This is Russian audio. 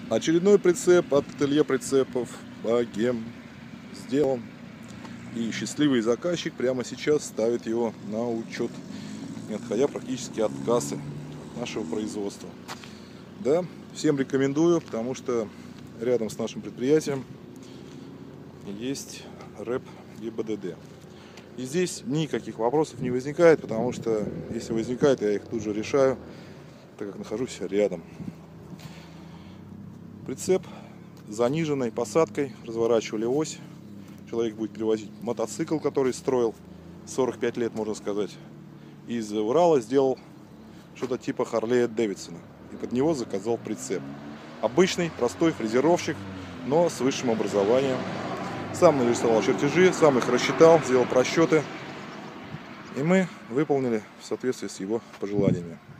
Очередной прицеп от ателье прицепов Богем сделан. И счастливый заказчик прямо сейчас ставит его на учет, не отходя практически от кассы нашего производства. Да, всем рекомендую, потому что рядом с нашим предприятием есть рэп ГИБДД. И здесь никаких вопросов не возникает, потому что если возникает, я их тут же решаю, так как нахожусь рядом. Прицеп с заниженной посадкой, разворачивали ось. Человек будет перевозить мотоцикл, который строил 45 лет, можно сказать. Из Урала сделал что-то типа Харлея Дэвидсона. И под него заказал прицеп. Обычный, простой фрезеровщик, но с высшим образованием. Сам нарисовал чертежи, сам их рассчитал, сделал просчеты. И мы выполнили в соответствии с его пожеланиями.